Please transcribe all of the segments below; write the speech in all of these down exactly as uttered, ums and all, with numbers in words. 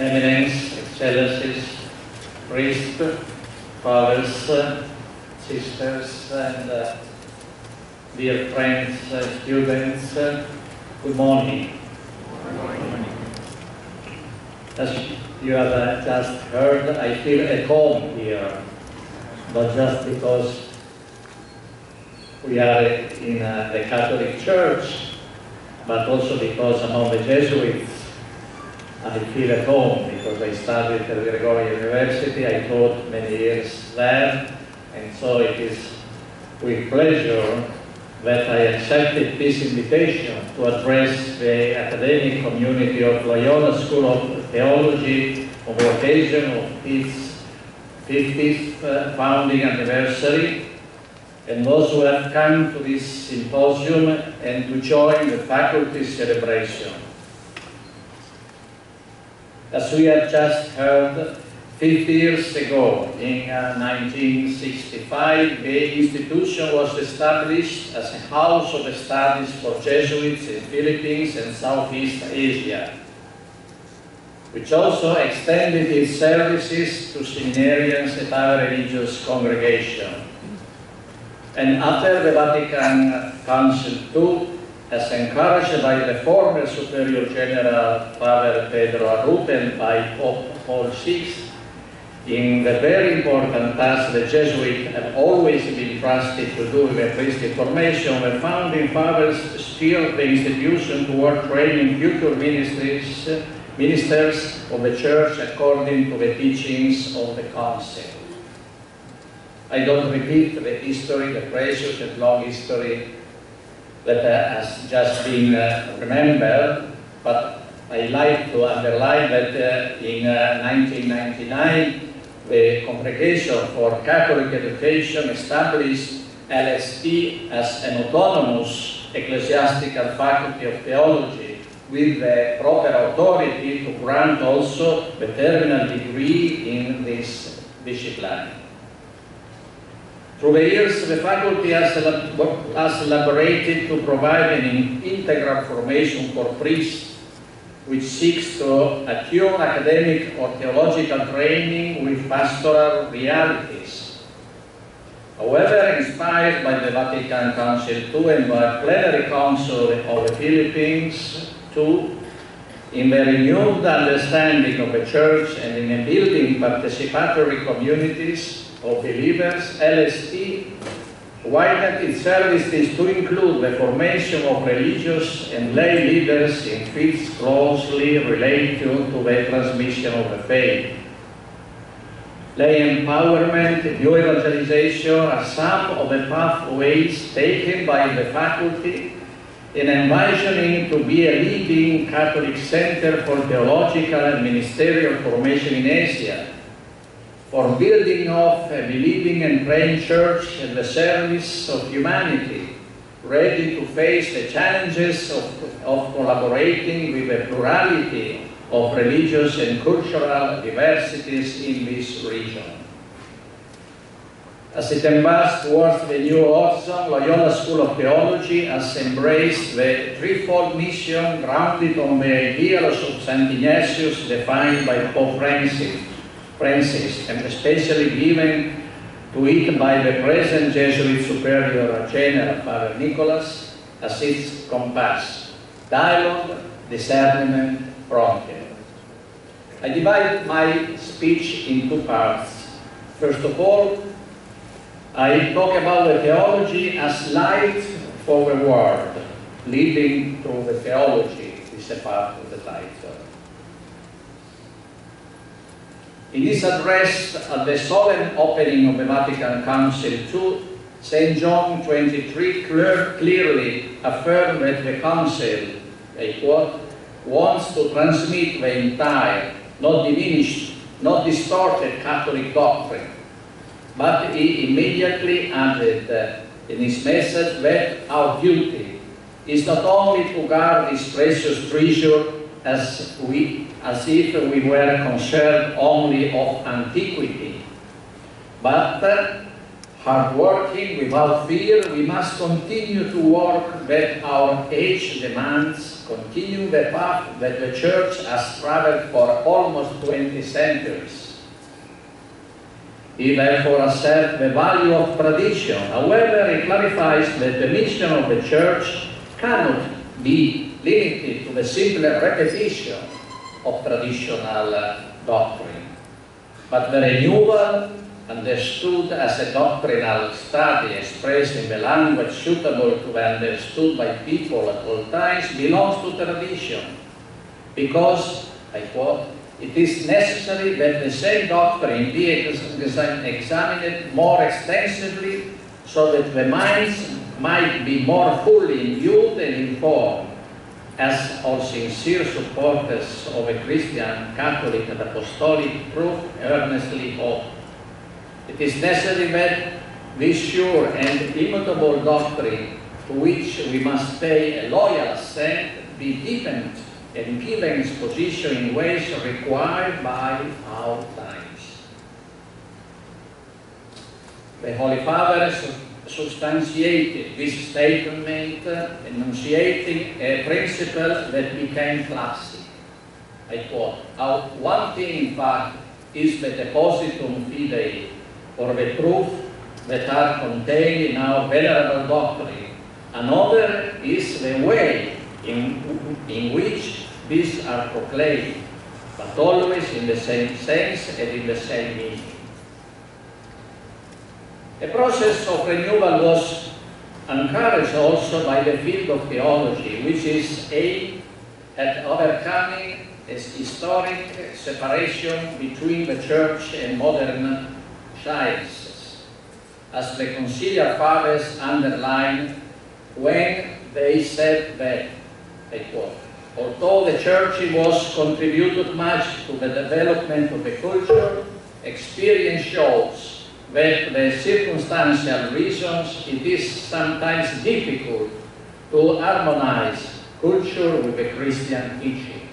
Eminence, Excellencies, priests, fathers, uh, sisters, and uh, dear friends, uh, students, uh, good morning. Good morning. As you have uh, just heard, I feel at home here, not just because we are in uh, the Catholic Church, but also because among the Jesuits I feel at home, because I studied at the Gregorian University, I taught many years there, and so it is with pleasure that I accepted this invitation to address the academic community of Loyola School of Theology on the occasion of its fiftieth uh, founding anniversary, and those who have come to this symposium and to join the faculty celebration. As we have just heard, fifty years ago, in uh, nineteen sixty-five, the institution was established as a house of studies for Jesuits in Philippines and Southeast Asia, which also extended its services to seminarians and other religious congregations. And after the Vatican Council the Second, as encouraged by the former Superior General Father Pedro Arrut and by Pope Paul the Sixth, in the very important task the Jesuits have always been trusted to do with the priestly formation, the founding fathers steered the institution toward training future ministries, ministers of the Church according to the teachings of the Council. I don't repeat the history, the precious and long history that uh, has just been uh, remembered, but I like to underline that uh, in uh, nineteen ninety-nine, the Congregation for Catholic Education established L S T as an autonomous ecclesiastical faculty of theology with the proper authority to grant also the terminal degree in this discipline. Through the years, the faculty has, has elaborated to provide an integral formation for priests, which seeks to attune academic or theological training with pastoral realities. However, inspired by the Vatican Council the Second and by Plenary Council of the Philippines too, in the renewed understanding of the Church and in building participatory communities of believers, L S T widened its services to include the formation of religious and lay leaders in fields closely related to the transmission of the faith. Lay empowerment, new evangelization are some of the pathways taken by the faculty in envisioning to be a leading Catholic center for theological and ministerial formation in Asia, for building of a believing and praying church in the service of humanity, ready to face the challenges of, of collaborating with the plurality of religious and cultural diversities in this region. As it embarks towards the new horizon, Loyola School of Theology has embraced the threefold mission grounded on the ideals of Saint Ignatius defined by Pope Francis, Francis, and especially given to it by the present Jesuit Superior General Father Nicholas as its compass: dialogue, discernment, frontier. I divide my speech in two parts. First of all, I talk about the theology as light for the world, leading through the theology is a part of the title. In his address at the solemn opening of the Vatican Council the Second, Saint John twenty-three clear, clearly affirmed that the Council, I quote, wants to transmit the entire, not diminished, not distorted Catholic doctrine. But he immediately added uh, in his message that our duty is not only to guard this precious treasure as we as if we were concerned only of antiquity, but uh, hardworking, without fear, we must continue to work that our age demands, continue the path that the Church has traveled for almost twenty centuries. He therefore asserts the value of tradition. However, he clarifies that the mission of the Church cannot be limited to the simple repetition of traditional doctrine, but the renewal, understood as a doctrinal study expressed in the language suitable to be understood by people at all times, belongs to tradition, because, I quote, it is necessary that the same doctrine be ex examined more extensively so that the minds might be more fully imbued and informed, as all sincere supporters of a Christian, Catholic and Apostolic truth earnestly hope. It is necessary that this sure and immutable doctrine, to which we must pay a loyal assent, be deepened and given its position in ways required by our times. The Holy Father substantiated this statement, enunciating a principle that became classic. I quote, "One thing, in fact, is the depositum fidei, or the truth that are contained in our venerable doctrine. Another is the way in, in which these are proclaimed, but always in the same sense and in the same meaning." The process of renewal was encouraged also by the field of theology, which is aimed at overcoming a historic separation between the Church and modern sciences, as the Conciliar Fathers underlined when they said that, I quote, "Although the Church was contributed much to the development of the culture, experience shows that the circumstantial reasons it is sometimes difficult to harmonize culture with the Christian teaching.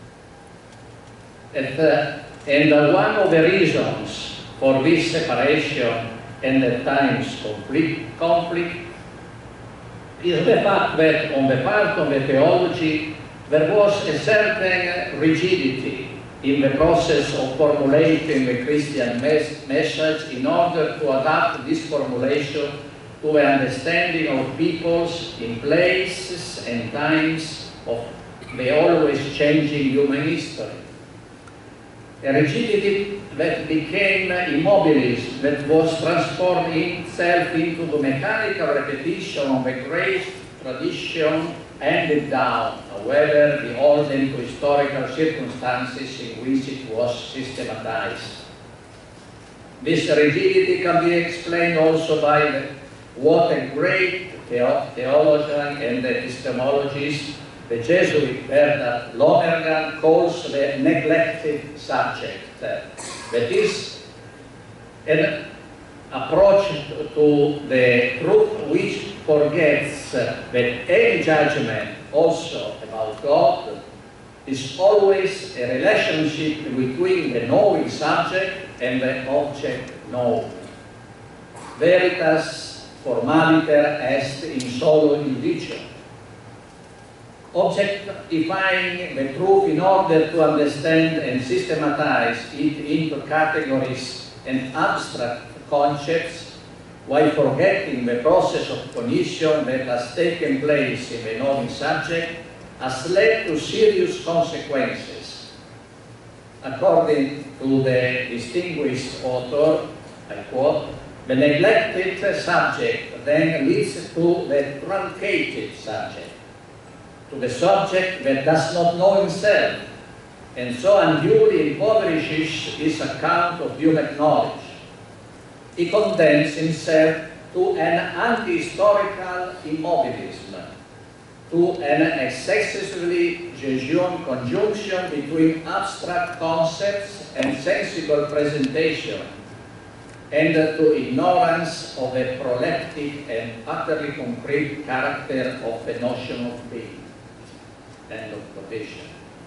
And, uh, and uh, one of the reasons for this separation and at times conflict, conflict is the fact that on the part of the theology there was a certain rigidity in the process of formulating the Christian mes message in order to adapt this formulation to the understanding of peoples in places and times of the always changing human history. A rigidity that became immobilism, that was transformed itself into the mechanical repetition of a great tradition handed down, however, the old and historical circumstances in which it was systematized. This rigidity can be explained also by the, what a great theo theologian and epistemologist, the Jesuit Bernard Lonergan, calls the neglected subject. That is an approach to the truth which forgets that any judgment also about God is always a relationship between the knowing subject and the object known. Veritas formaliter est in solo indicium. Objectifying the truth in order to understand and systematize it into categories and abstract concepts, while forgetting the process of cognition that has taken place in the knowing subject, has led to serious consequences. According to the distinguished author, I quote, "The neglected subject then leads to the truncated subject, to the subject that does not know himself, and so unduly impoverishes his account of human knowledge. He condemns himself to an anti-historical immobilism, to an excessively Jesuan conjunction between abstract concepts and sensible presentation, and to ignorance of the proleptic and utterly concrete character of the notion of being." End of quotation.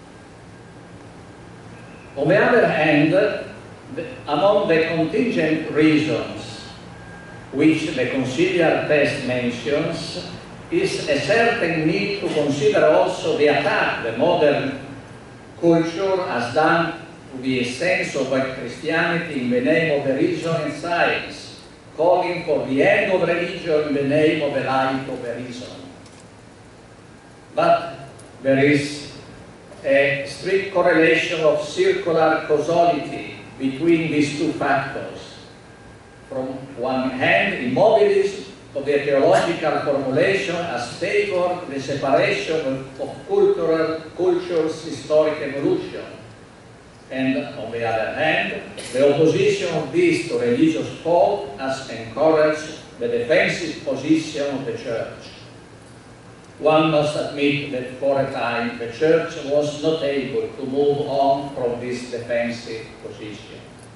On the other hand, the, among the contingent reasons which the conciliar text mentions, is a certain need to consider also the attack the modern culture has done to the essence of Christianity in the name of the reason and science, calling for the end of religion in the name of the light of the reason. But there is a strict correlation of circular causality between these two factors. From one hand, immobilism of the theological formulation has favored the separation of, of cultural, culture's historic evolution. And on the other hand, the opposition of this to religious thought has encouraged the defensive position of the Church. One must admit that for a time the Church was not able to move on from this defensive position.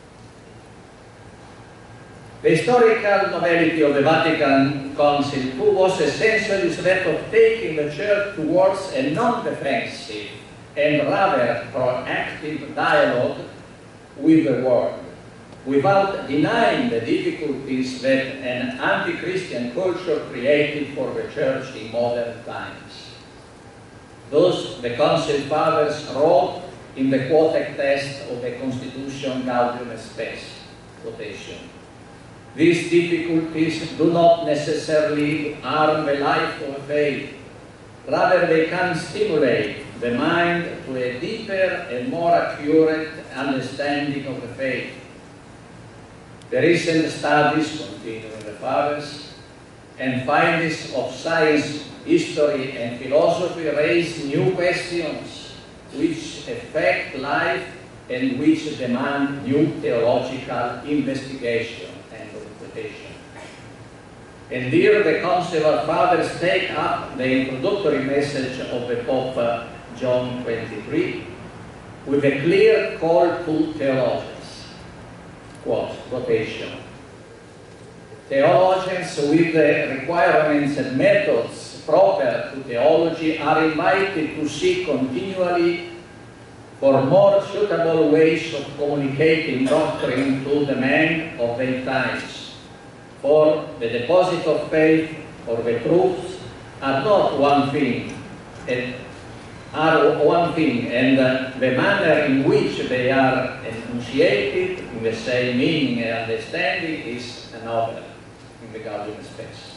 The historical novelty of the Vatican Council too was essentially that of taking the Church towards a non-defensive and rather proactive dialogue with the world, without denying the difficulties that an anti-Christian culture created for the Church in modern times. Thus, the Council Fathers wrote in the quoted text of the Constitution Gaudium et Spes, quotation, "These difficulties do not necessarily harm the life of faith. Rather, they can stimulate the mind to a deeper and more accurate understanding of the faith. The recent studies, continuing the Fathers, and findings of science, history, and philosophy raise new questions which affect life and which demand new theological investigation." End of quotation. And here the Council Fathers take up the introductory message of the Pope uh, John twenty-three with a clear call to theologians. Quote, quotation, "Theologians with the requirements and methods proper to theology are invited to seek continually for more suitable ways of communicating doctrine to the men of their times. For the deposit of faith or the truths are not one thing, and are one thing, and uh, the manner in which they are enunciated in the same meaning and understanding is another," in the Gaudium et Spes.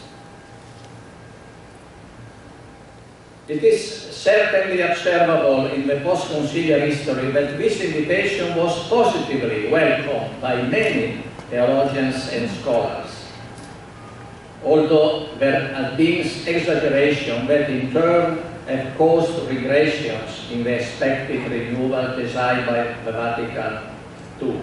It is certainly observable in the post-conciliar history that this invitation was positively welcomed by many theologians and scholars, although there has been exaggeration that in turn have caused regressions in the expected renewal desired by the Vatican two.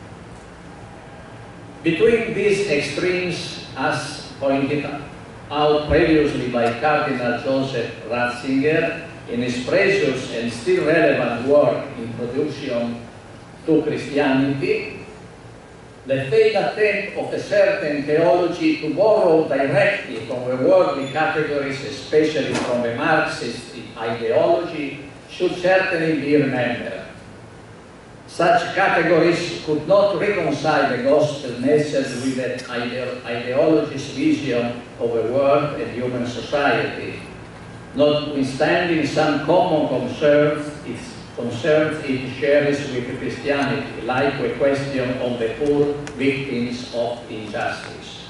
Between these extremes, as pointed out previously by Cardinal Joseph Ratzinger in his precious and still relevant work, Introduction to Christianity, the failed attempt of a certain theology to borrow directly from the worldly categories, especially from the Marxist ideology, should certainly be remembered. Such categories could not reconcile the gospel message with the ide ideologist's vision of the world and human society, notwithstanding some common concerns its concerns it shares with Christianity, like the question on the poor victims of injustice.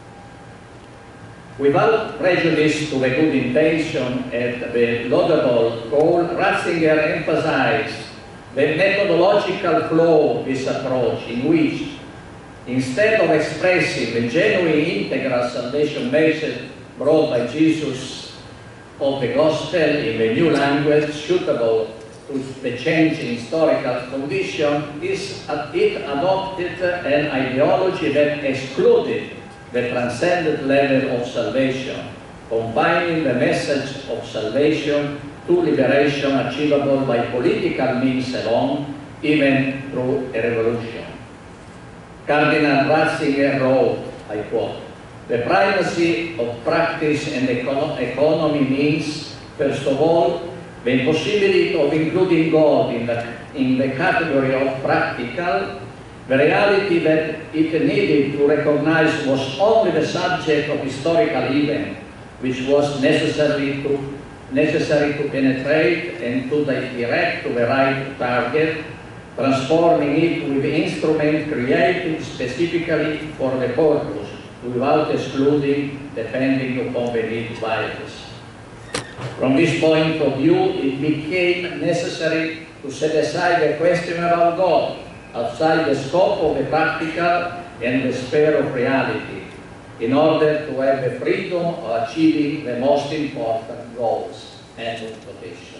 Without prejudice to the good intention and the laudable goal, Ratzinger emphasized the methodological flaw of this approach, in which, instead of expressing the genuine integral salvation message brought by Jesus of the gospel in the new language suitable to the changing historical condition, is it adopted an ideology that excluded the transcendent level of salvation, combining the message of salvation to liberation achievable by political means alone, even through a revolution. Cardinal Ratzinger wrote, I quote, "The primacy of practice and econo economy means, first of all, the impossibility of including God in the, in the category of practical, The reality that it needed to recognize was only the subject of historical event, which was necessary to, necessary to penetrate and to direct to the right target, transforming it with instrument created specifically for the purpose, without excluding, depending upon the need, bias. From this point of view, it became necessary to set aside the question about God, outside the scope of the practical and the sphere of reality, in order to have the freedom of achieving the most important goals. End of quotation.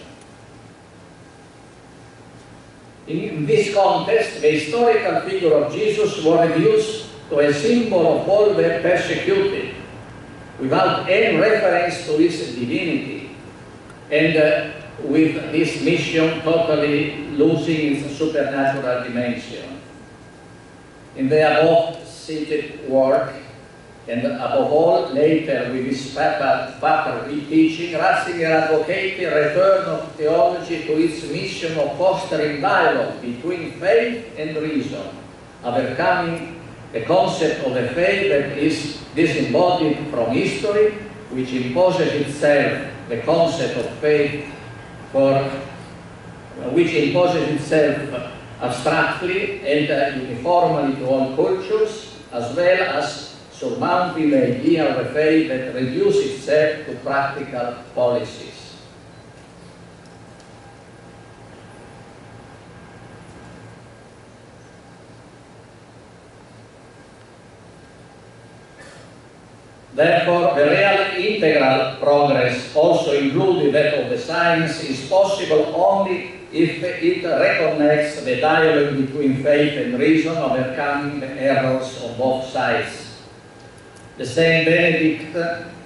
In this context, the historical figure of Jesus was reduced to a symbol of all the persecuted, without any reference to his divinity, and uh, with this mission totally losing its supernatural dimension. In the above cited work, and above all later with his papal teaching, Ratzinger advocated a return of theology to its mission of fostering dialogue between faith and reason, overcoming the concept of the faith that is disembodied from history, which imposes itself the concept of faith for which imposes itself abstractly and uh, uniformly to all cultures, as well as surmounting the idea of a faith that reduces itself to practical policies. Therefore, the real integral progress, also including that of the science, is possible only if it reconnects the dialogue between faith and reason, overcoming the errors on both sides. The Saint Benedict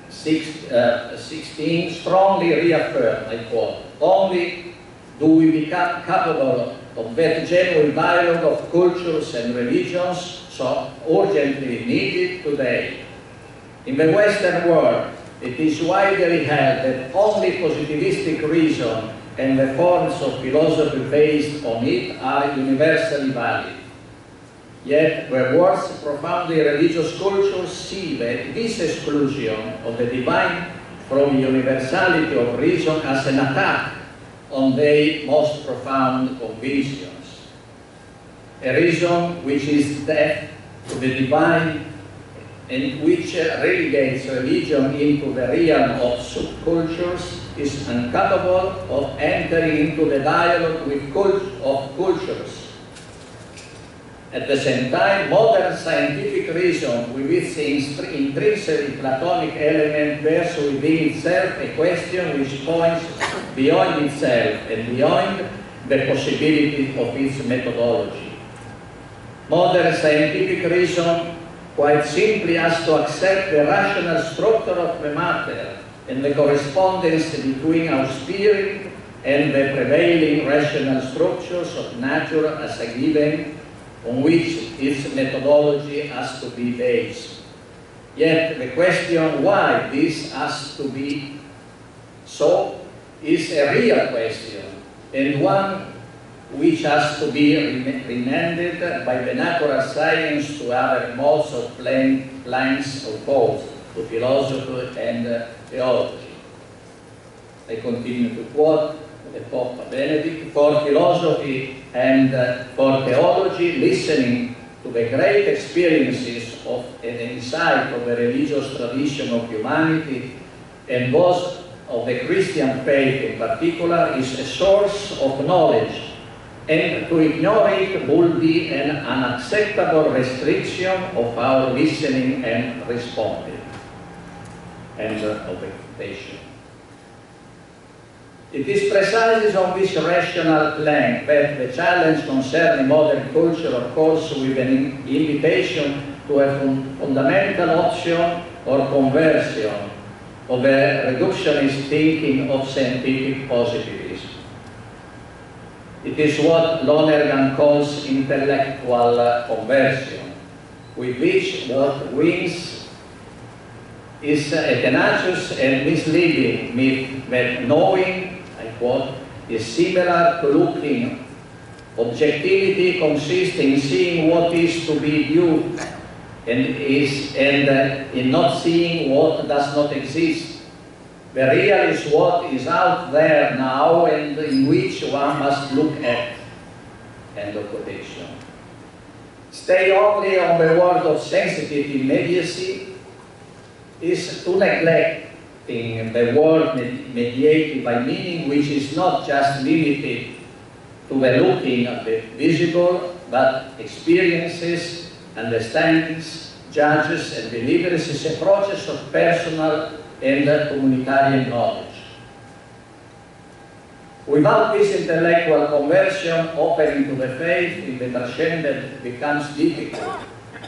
the sixteenth strongly reaffirmed, I quote, "Only do we become capable of that genuine dialogue of cultures and religions so urgently needed today. In the Western world, it is widely held that only positivistic reason and the forms of philosophy based on it are universally valid. Yet, where worse profoundly religious cultures see that this exclusion of the divine from the universality of reason as an attack on their most profound convictions. A reason which is deaf to the divine and which relegates religion into the realm of subcultures is incapable of entering into the dialogue with cult of cultures. At the same time, modern scientific reason, with its intrinsically Platonic element, bears within itself a question which points beyond itself and beyond the possibility of its methodology. Modern scientific reason quite simply has to accept the rational structure of the matter and the correspondence between our spirit and the prevailing rational structures of nature as a given on which its methodology has to be based. Yet the question why this has to be so is a real question, and one which has to be remanded by the natural science to other modes of plain lines of thought, to philosophy and uh, theology. I continue to quote the Pope Benedict: "For philosophy and uh, for theology, listening to the great experiences of an insight of the religious tradition of humanity, and those of the Christian faith in particular, is a source of knowledge, and to ignore it would be an unacceptable restriction of our listening and responding." End of the quotation. It is precisely on this rational plane that the challenge concerning modern culture occurs with an invitation to a fun fundamental option or conversion of the reductionist thinking of scientific positivism. It is what Lonergan calls intellectual conversion, with which what wins is a tenacious and misleading myth that knowing, I quote, is similar to looking Objectivity consists in seeing what is to be viewed and, is, and uh, in not seeing what does not exist. The real is what is out there now and in which one must look at. End of quotation. Stay only on the word of sensitive immediacy is to neglecting the word mediated by meaning, which is not just limited to the looking at the visible, but experiences, understandings, judges, and believers is a process of personal and communitarian knowledge. Without this intellectual conversion, opening to the faith in the transcendent becomes difficult.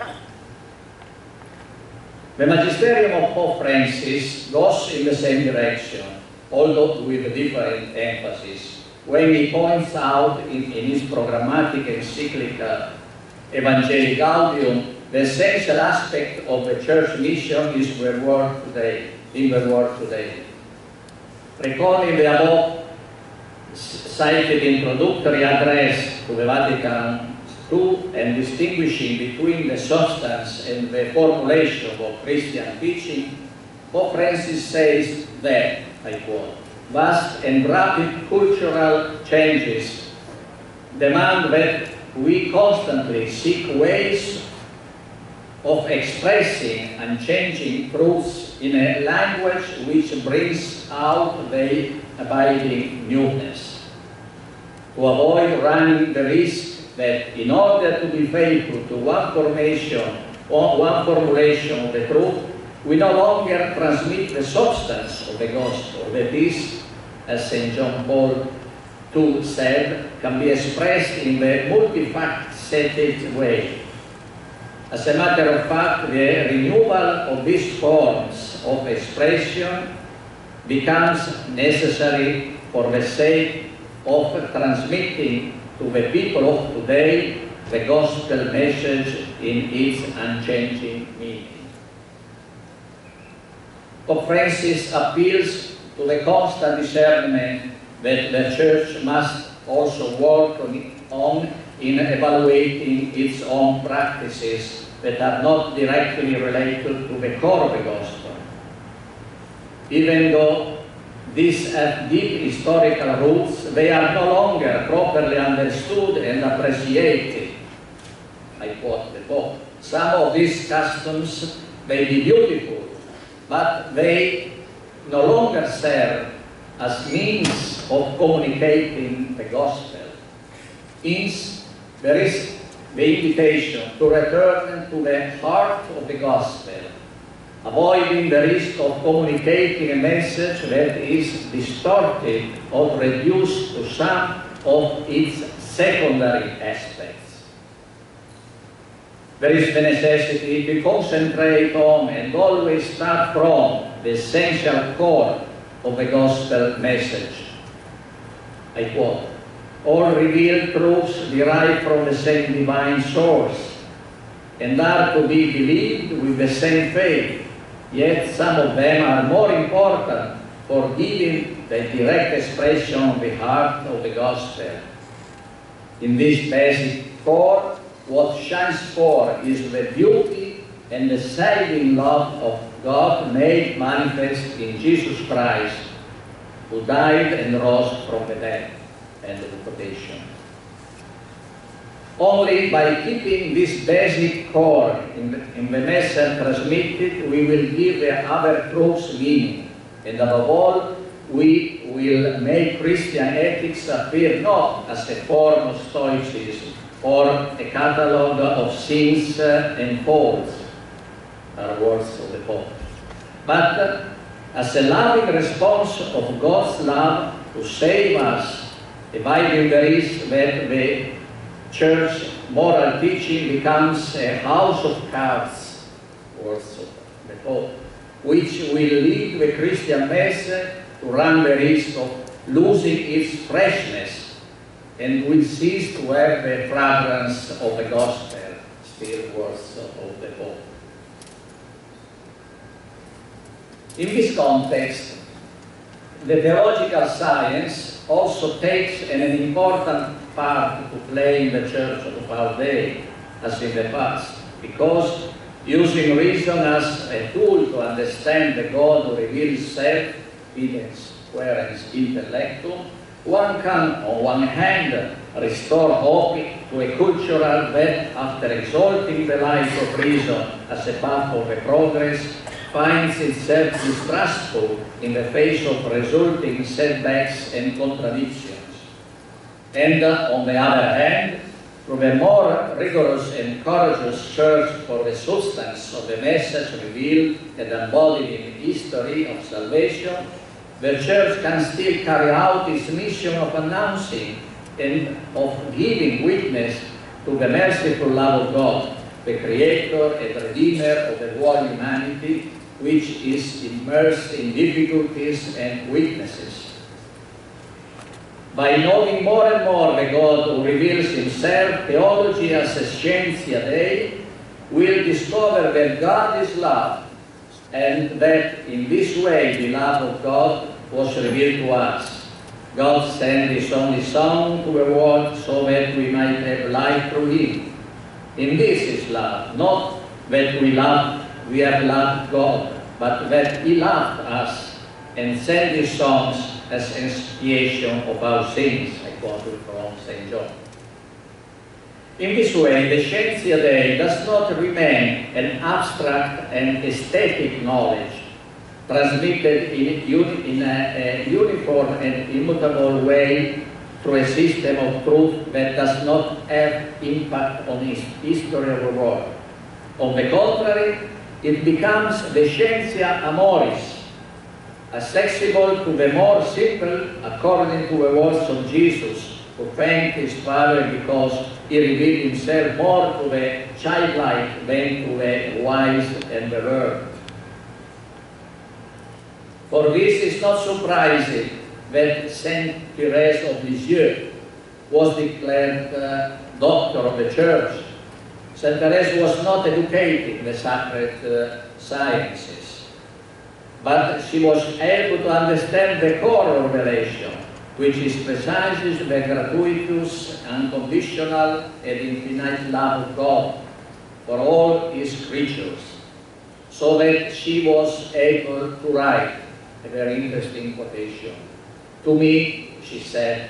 The magisterium of Pope Francis goes in the same direction, although with a different emphasis, when he points out in, in his programmatic encyclical Evangelii Gaudium, the essential aspect of the church mission is the world today, in the world today. Recalling the above cited introductory address to the Vatican two and distinguishing between the substance and the formulation of Christian teaching, Pope Francis says that, I quote, vast and rapid cultural changes demand that we constantly seek ways of expressing and changing truths in a language which brings out the abiding newness. To avoid running the risk that in order to be faithful to one formation or one formulation of the truth, we no longer transmit the substance of the gospel, that is, as Saint John Paul the Second said, can be expressed in the multifaceted way. As a matter of fact, the renewal of these forms of expression becomes necessary for the sake of transmitting to the people of today the gospel message in its unchanging meaning. Pope Francis appeals to the constant discernment that the Church must also work on in evaluating its own practices that are not directly related to the core of the gospel. Even though these have deep historical roots, they are no longer properly understood and appreciated. I quote the Pope. Some of these customs may be beautiful, but they no longer serve as means of communicating the gospel. Hence, there is the invitation to return to the heart of the gospel, avoiding the risk of communicating a message that is distorted or reduced to some of its secondary aspects. There is the necessity to concentrate on and always start from the essential core of the gospel message. I quote, all revealed truths derive from the same divine source and are to be believed with the same faith, yet some of them are more important for giving the direct expression of the heart of the gospel. In this basic core, what shines forth is the beauty and the saving love of God made manifest in Jesus Christ, who died and rose from the dead. End of quotation. Only by keeping this basic core in the, in the message transmitted, we will give the other truths meaning, and above all, we will make Christian ethics appear not as a form of stoicism or a catalogue of sins and faults, are words of the Pope, but as a loving response of God's love to save us, abiding the risk that the Church moral teaching becomes a house of cards, words of the Pope, which will lead the Christian message to run the risk of losing its freshness and will cease to have the fragrance of the gospel, still words of the Pope. In this context, the theological science also takes an important part to play in the church of our day as in the past, because using reason as a tool to understand the God who reveals self, videns, querens, intellectum, one can, on one hand, restore hope to a culture that, after exalting the life of reason as a path of progress, finds itself distrustful in the face of resulting setbacks and contradictions. And, uh, on the other hand, through a more rigorous and courageous search for the substance of the message revealed and embodied in the history of salvation, the Church can still carry out its mission of announcing and of giving witness to the merciful love of God, the Creator and Redeemer of the whole humanity, which is immersed in difficulties and weaknesses. By knowing more and more the God who reveals himself, theology as a scientia Dei will discover that God is love, and that in this way the love of God was revealed to us. God sent his only Son to the world so that we might have life through him. In this is love, not that we love, we have loved God, but that he loved us and sent his Son as expiation of our sins, I quoted from Saint John. In this way, the Scientia Dei does not remain an abstract and aesthetic knowledge transmitted in, in a, a uniform and immutable way through a system of truth that does not have impact on the history of the world. On the contrary, it becomes the Scientia Amoris, accessible to the more simple according to the words of Jesus, who thanked his Father because he revealed himself more to the childlike than to the wise and the learned. For this is not surprising that Saint Therese of Lisieux was declared uh, doctor of the Church. Saint Therese was not educated in the sacred uh, sciences, but she was able to understand the core of revelation, which is precisely the gratuitous, unconditional, and infinite love of God for all his creatures, so that she was able to write a very interesting quotation. To me, she said,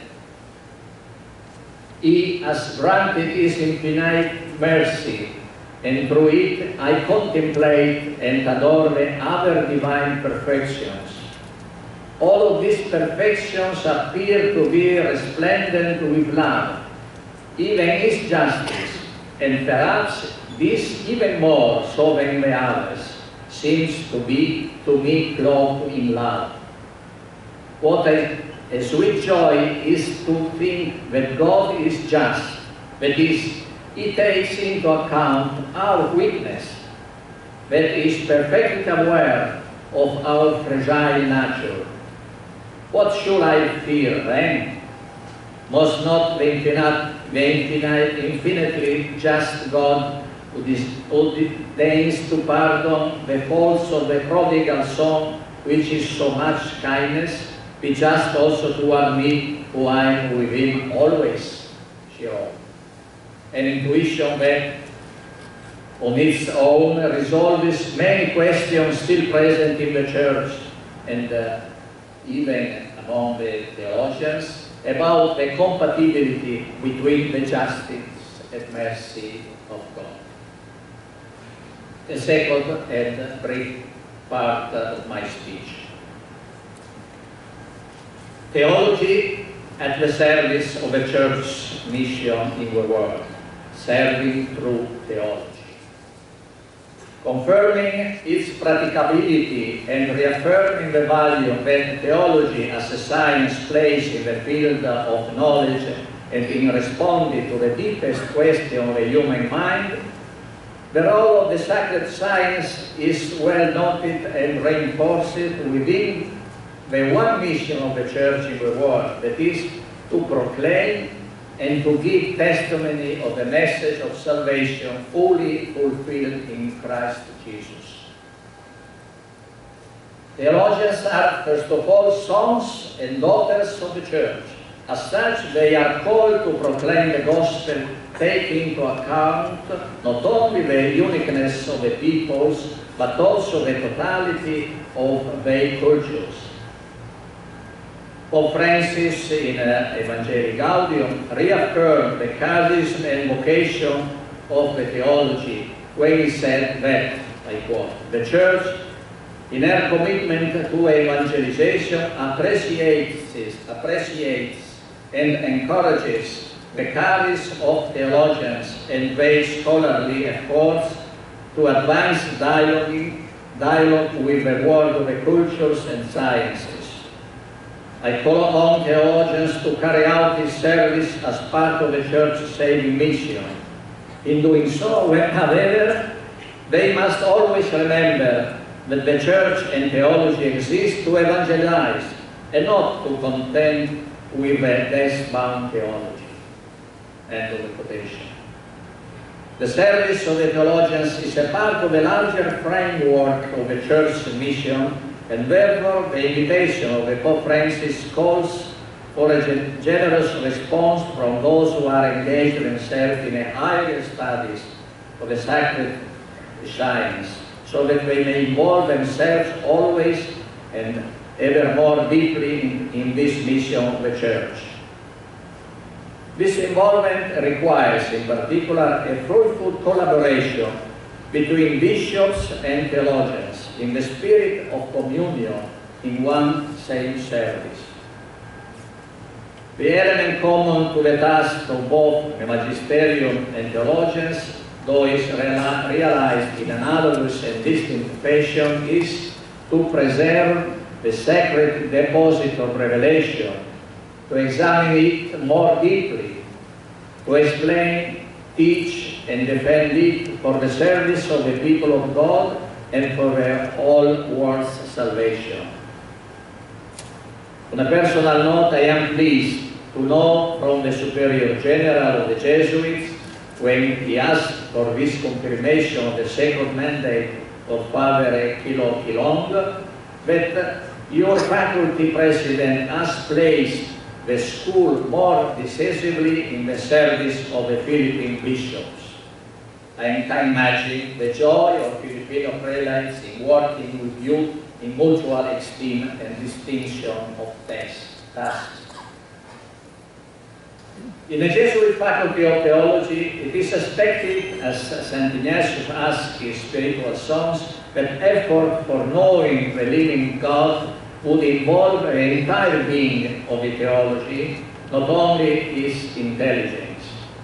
he has granted his infinite mercy, and through it I contemplate and adore the other divine perfections. All of these perfections appear to be resplendent with love, even his justice, and perhaps this even more so than the others seems to be, to me, clothed in love. What a, a sweet joy is to think that God is just, that is, he takes into account our weakness, that he is perfectly aware of our fragile nature. What should I fear then? Must not the infinite, the infinite, infinitely just God, who disdains to pardon the faults of the prodigal son, which is so much kindness, be just also toward me, who I am with him always? She wrote. An intuition that, on its own, resolves many questions still present in the Church, and uh, even among the theologians, about the compatibility between the justice and mercy of God. The second and brief part of my speech. Theology at the service of the Church's mission in the world, serving through theology. Confirming its practicability and reaffirming the value that theology as a science plays in the field of knowledge and in responding to the deepest question of the human mind, the role of the sacred science is well noted and reinforced within the one mission of the Church in the world, that is, to proclaim and to give testimony of the message of salvation fully fulfilled in Christ Jesus. Theologians are, first of all, sons and daughters of the Church, As such, they are called to proclaim the gospel, taking into account not only the uniqueness of the peoples, but also the totality of their cultures. Pope Francis, in uh, Evangelii Gaudium, reaffirmed the charism and vocation of the theology when he said that, I quote, "The Church, in her commitment to evangelization, appreciates, appreciates and encourages the charism of theologians and their scholarly efforts to advance dialogue, dialogue with the world of the cultures and sciences. I call on theologians to carry out this service as part of the Church's saving mission. In doing so, however, they must always remember that the Church and theology exist to evangelize and not to contend with a death-bound theology." End of the quotation. The service of the theologians is a part of the larger framework of the Church's mission, and therefore the invitation of the Pope Francis calls for a generous response from those who are engaged themselves in a higher studies of the sacred science, so that they may involve themselves always and ever more deeply in, in this mission of the Church. This involvement requires, in particular, a fruitful collaboration between bishops and theologians in the spirit of communion in one same service. The element common to the task of both the magisterium and theologians, though is realized in analogous and distinct fashion, is to preserve the sacred deposit of revelation, to examine it more deeply, to explain, teach, and defend it for the service of the people of God and for the whole world's salvation. On a personal note, I am pleased to know from the Superior General of the Jesuits, when he asked for this confirmation of the sacred mandate of Father Kilo Kilong, that your faculty president has placed the school more decisively in the service of the Philippine bishops. I can imagine the joy of Filipino prelates in working with you in mutual esteem and distinction of tasks. In the Jesuit Faculty of Theology, it is expected, as Saint Ignatius asked his spiritual sons, that effort for knowing the living God would involve the entire being of the theology, not only his intelligence.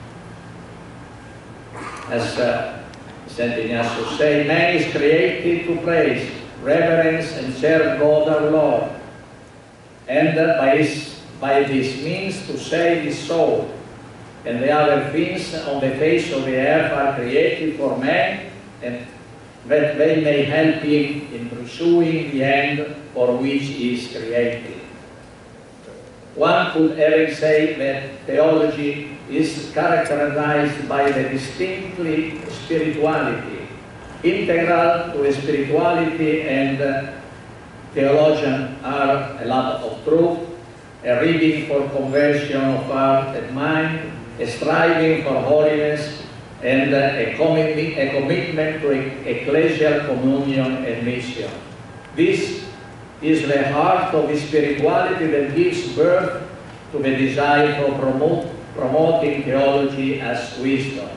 As uh, Saint Ignatius said, man is created to praise, reverence, and serve God our Lord, and uh, by, his, by this means to save his soul, and the other things on the face of the earth are created for man, and that they may help him in pursuing the end for which he is created. One could even say that theology is characterized by the distinctly spirituality, integral to spirituality, and uh, theologians are a lot of truth, a reading for conversion of heart and mind, a striving for holiness, and uh, a, commitment, a commitment to ecclesial communion and mission. This is the heart of the spirituality that gives birth to the desire for promote, promoting theology as wisdom.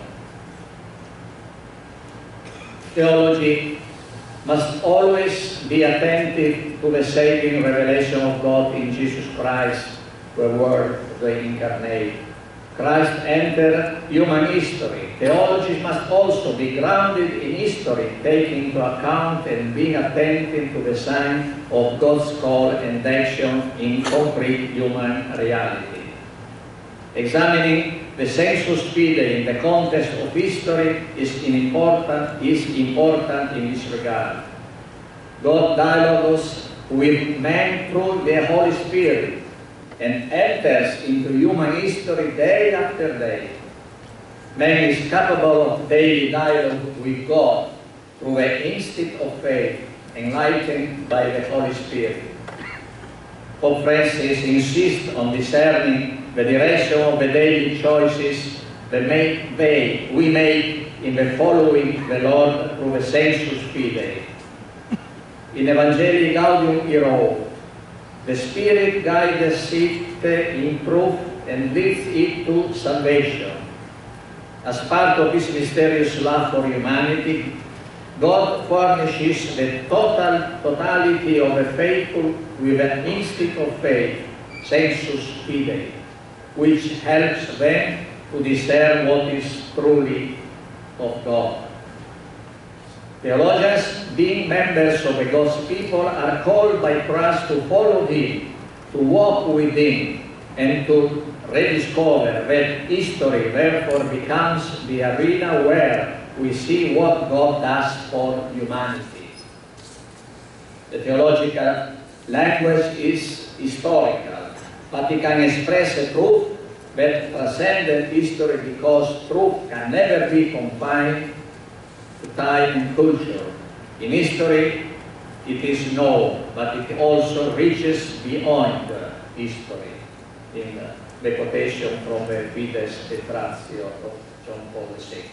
Theology must always be attentive to the saving revelation of God in Jesus Christ, the Word, the Incarnate. Christ entered human history. Theology must also be grounded in history, taking into account and being attentive to the sign of God's call and action in concrete human reality. Examining the sensus fidei in the context of history is important, is important in this regard. God dialogues with man through the Holy Spirit and enters into human history day after day. Man is capable of daily dialogue with God through the instinct of faith, enlightened by the Holy Spirit. Pope Francis insists on discerning the direction of the daily choices that make they, we make in the following the Lord through the sensus fidei. In Evangelii Gaudium he wrote, the Spirit guides it in truth and leads it to salvation. As part of his mysterious love for humanity, God furnishes the total totality of the faithful with an instinct of faith, sensus fidei, which helps them to discern what is truly of God. Theologians, being members of the God's people, are called by Christ to follow Him, to walk with Him, and to rediscover that history therefore becomes the arena where we see what God does for humanity. The theological language is historical, but it can express a truth that transcends history because truth can never be confined to time and culture. In history, it is known, but it also reaches beyond history. In the quotation from the Fides et Ratio of John Paul the Second.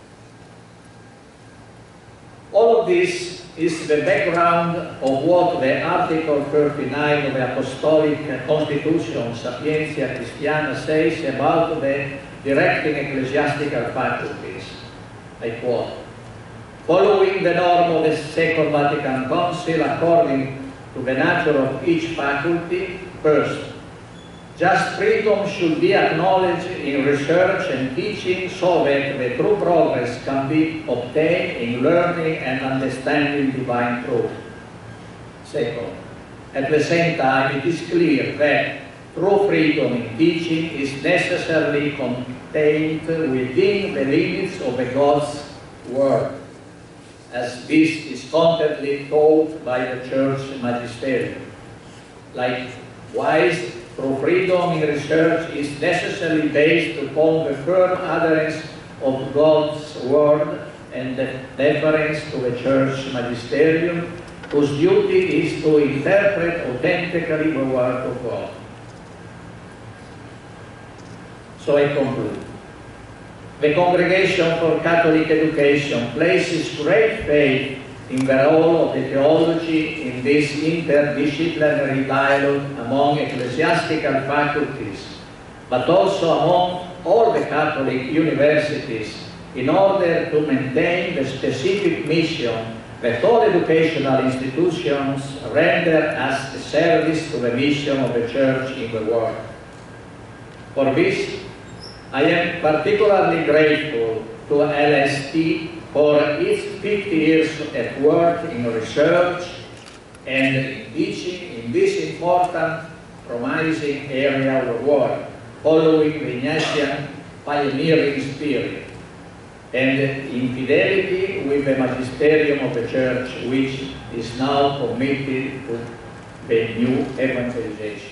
All of this is the background of what the Article thirty-nine of the Apostolic Constitution Sapientia Christiana says about the directing ecclesiastical faculties. I quote, following the norm of the Second Vatican Council according to the nature of each faculty, first, just freedom should be acknowledged in research and teaching so that the true progress can be obtained in learning and understanding divine truth. Second, at the same time, it is clear that true freedom in teaching is necessarily contained within the limits of the God's Word, as this is constantly taught by the Church Magisterium. Likewise, true freedom in research is necessarily based upon the firm adherence of God's Word and the deference to the Church Magisterium, whose duty is to interpret authentically the Word of God. So I conclude. The Congregation for Catholic Education places great faith in the role of the theology in this interdisciplinary dialogue among ecclesiastical faculties, but also among all the Catholic universities, in order to maintain the specific mission that all educational institutions render as a service to the mission of the Church in the world. For this, I am particularly grateful to L S T for its fifty years at work in research and in teaching in this important, promising area of the world, following the Ignatian pioneering spirit, and in fidelity with the magisterium of the Church, which is now committed to the new evangelization.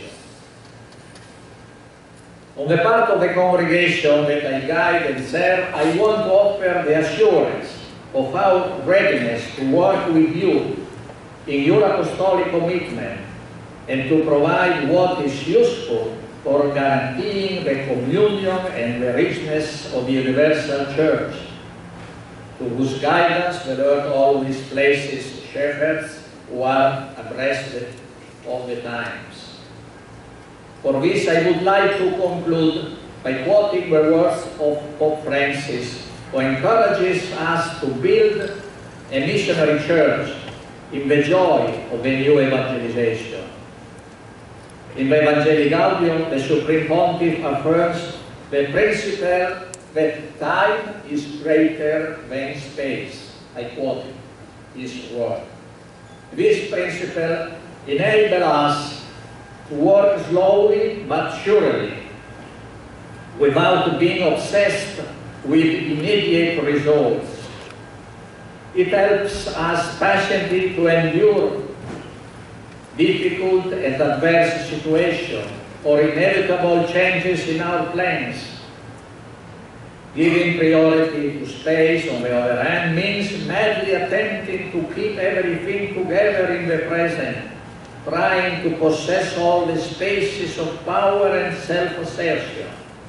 On the part of the congregation that I guide and serve, I want to offer the assurance of our readiness to work with you in your apostolic commitment and to provide what is useful for guaranteeing the communion and the richness of the universal Church, to whose guidance the Lord always places shepherds who are abreast of the times. For this, I would like to conclude by quoting the words of Pope Francis, who encourages us to build a missionary church in the joy of the new evangelization. In the Evangelii Gaudium, the Supreme Pontiff affirms the principle that time is greater than space. I quote his word. This principle enables us to work slowly but surely, without being obsessed with immediate results. It helps us patiently to endure difficult and adverse situations or inevitable changes in our plans. Giving priority to space, on the other hand, means madly attempting to keep everything together in the present trying to possess all the spaces of power and self-assertion.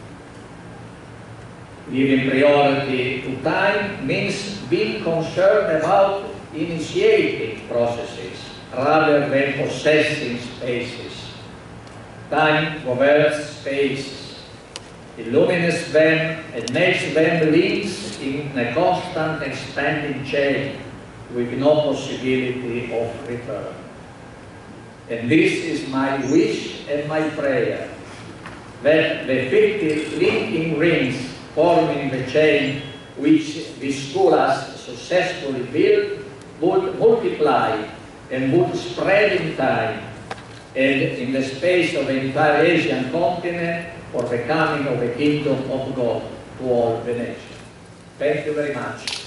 Giving priority to time means being concerned about initiating processes rather than possessing spaces. Time governs spaces, illumines them, and makes them links in a constant expanding chain with no possibility of return. And this is my wish and my prayer, that the fifty linking rings forming the chain which this school has successfully built would multiply and would spread in time and in the space of the entire Asian continent for the coming of the kingdom of God to all the nations. Thank you very much.